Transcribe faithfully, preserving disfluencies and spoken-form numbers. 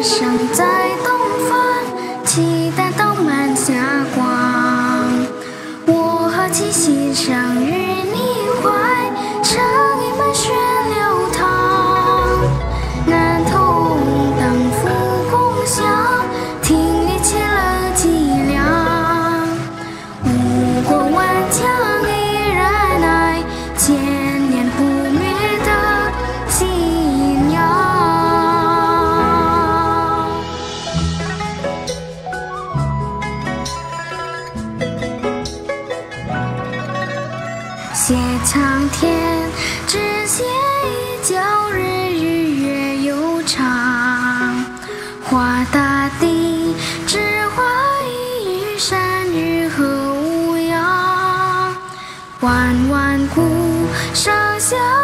生在东方，期待到满霞光。我何其喜生于你怀，成一满血流淌。男童当扶共享，听你切了脊梁。五国万疆依然爱，千年不灭的信仰。写苍天，只写一角，日与月悠长。画大地，只画一隅山与河无恙。万万古上下。